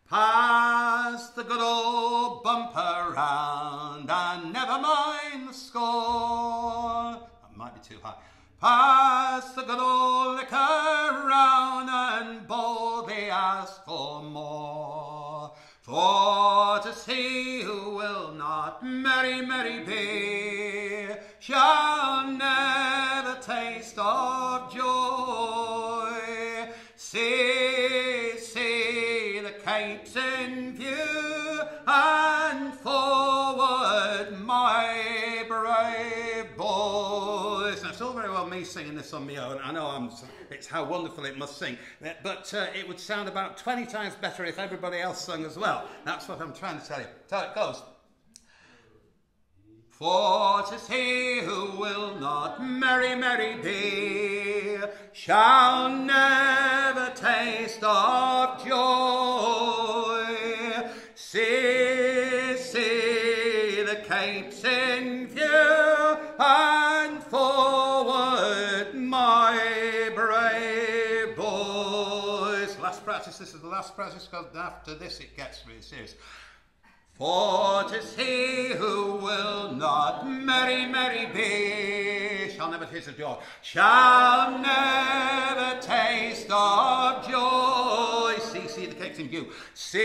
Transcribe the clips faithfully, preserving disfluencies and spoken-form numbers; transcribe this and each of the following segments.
Pass the good old bumper round and never mind the score. That might be too high. Pass the good old liquor round and boldly ask for more. For to see who will not merry, merry be shall never taste of joy. See, see the capes in view and forward, my brave boys. Now, it's all very well me singing this on my own. I know I'm, it's how wonderful it must sing, but uh, it would sound about twenty times better if everybody else sung as well. That's what I'm trying to tell you. So it goes. For to see who will not merry, merry be shall never taste of joy. See, see the capes in view and forward, my brave boys. Last practice, this is the last practice, because after this it gets really serious. For to see who will not merry, merry be shall never taste of joy, shall never taste of joy. See, see the capes in view.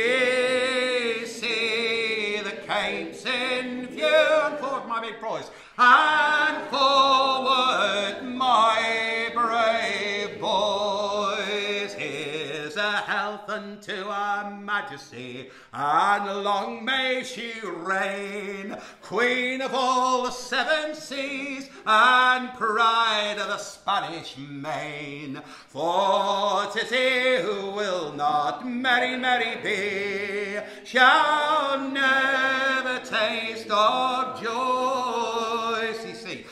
See, see the capes in view. And forward, my big boys. And forward, my brave boys. Here's a health unto our Majesty, and long may she reign, Queen of all the seven seas, and pride of the Spanish main. For to see who will not merry, merry be shall never taste of joy. See, see,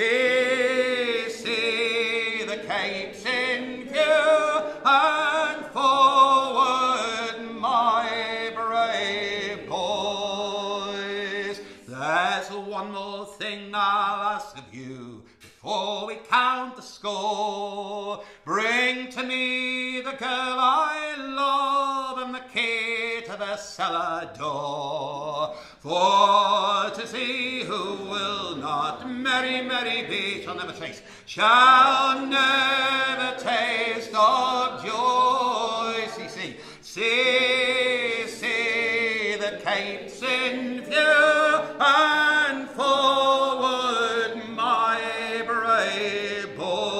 see, see the capes in view, and forward, my brave boys. There's one more thing I'll ask of you before we count the score. Bring to me the girl I love and the key to the cellar door. For to see who will not merry, merry be shall never taste, shall never taste of joy. See, see, see, see the capes in view and forward, my brave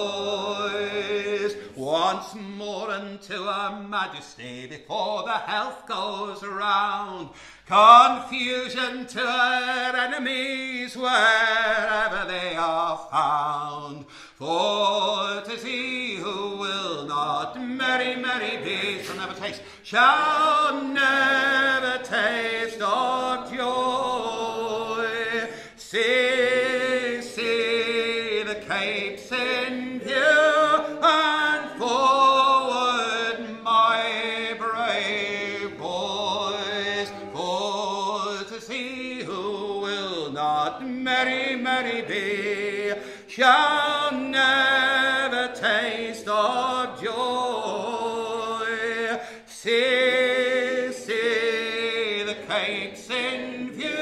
boys. Once more unto our Majesty before the health goes round. Confusion to her enemies wherever they are found. For to see who will not merry, merry be shall never taste, shall never taste of joy. See, see the capes in view and forward, my brave boys. For to see who will not merry, merry be shall never taste of joy. See, see the capes in view